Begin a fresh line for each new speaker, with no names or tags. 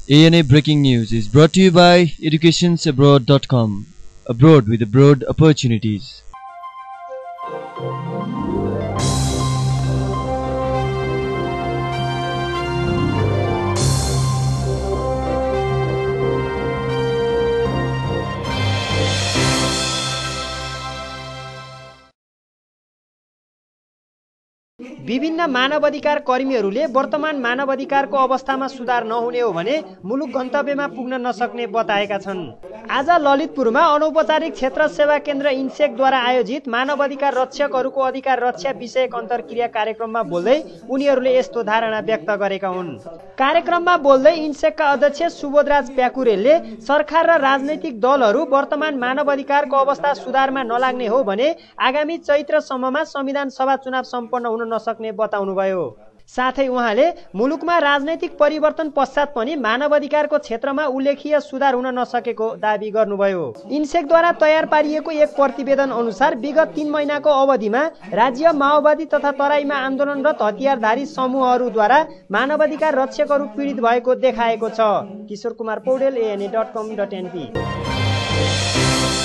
ANA Breaking News is brought to you by educationsabroad.com. Abroad with abroad opportunities.
विभिन्न मानवाधिकार कर्मीहरूले वर्तमान मानवाधिकारको अवस्थामा सुधार नहुने हो भने मुलुक गन्तव्यमा पुग्न नसक्ने बताएका छन्। आज ललितपुरमा अनौपचारिक क्षेत्र सेवा केन्द्र इन्सेकद्वारा आयोजित मानवाधिकार रक्षकहरूको अधिकार रक्षा विषयक अन्तर्क्रिया कार्यक्रममा बोल्दै उनीहरूले यस्तो धारणा व्यक्त गरेका हुन्। कार्यक्रममा बोल्दै इन्सेकका अध्यक्ष सुबोध राज प्याकुरेलले सरकार र राजनैतिक दलहरू वर्तमान मानवाधिकारको अवस्था सुधारमा नलाग्ने हो भने आगामी चैत्रसम्ममा संविधान सभा चुनाव सम्पन्न हुन नसक्ने बताउनुभयो। साथै उहाँले मुलुकमा राजनैतिक परिवर्तन पश्चात पनि मानवाधिकारको क्षेत्रमा उल्लेखीय सुधार हुन नसकेको दाबी गर्नुभयो। इन्सेकद्वारा तयार पारिएको एक प्रतिवेदन अनुसार विगत 3 महिनाको अवधिमा राज्य माओवादी तथा तराईमा आन्दोलनरत हतियारधारी समूहहरूद्वारा मानवाधिकार रक्षकहरू पीडित भएको देखाएको छ। किशोर कुमार पौडेल, ANA.com.np।